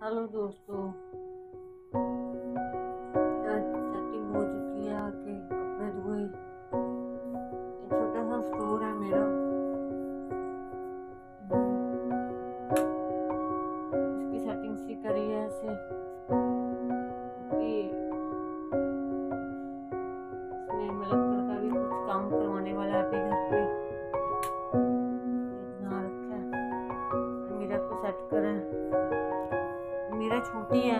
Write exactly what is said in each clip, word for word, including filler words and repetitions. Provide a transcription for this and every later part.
Hello दोस्तों, आज setting हो चुकी है। आके कपड़े धोए। ये छोटा सा स्टोर है मेरा। इसकी सेटिंग सी करी है ऐसे कि इसमें मतलब लड़का भी कुछ काम करवाने वाला है अभी घर पे। इतना रखा है। मेरा को सेट करें। मेरा छोटी है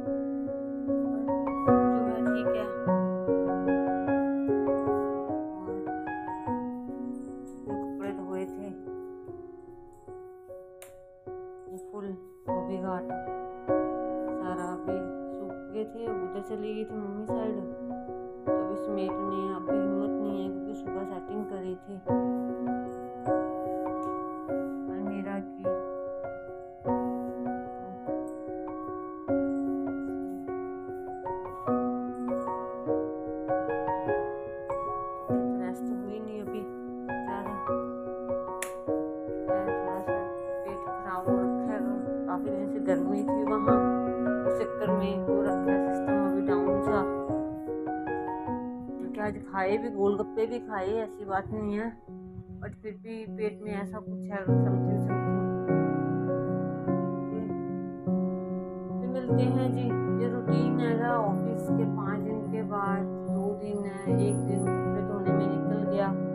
जो है, ठीक है। और जो कपड़े धोए थे ये फुल गोभी घाट सारा अभी सूख गए थे। उधर चली गई थी मम्मी साइड, तो अभी समेटने अभी हिम्मत नहीं है क्योंकि सुबह सेटिंग करी थी। मेरा की रेस्ट हुई नहीं अभी ज़्यादा। थोड़ा सा पेट खराब हो रखा है, काफ़ी दिन से गर्मी थी वहाँ, उस चक्कर में हो रखा है सिस्टम अभी डाउन सा। क्योंकि आज खाए भी, गोलगप्पे भी खाए, ऐसी बात नहीं है, बट फिर भी पेट में ऐसा कुछ है समथिंग समथिंग। फिर मिलते हैं जी। ये रूटीन है ऑफिस के। पाँच दिन के बाद दो दिन है, एक दिन कपड़े धोने में निकल गया।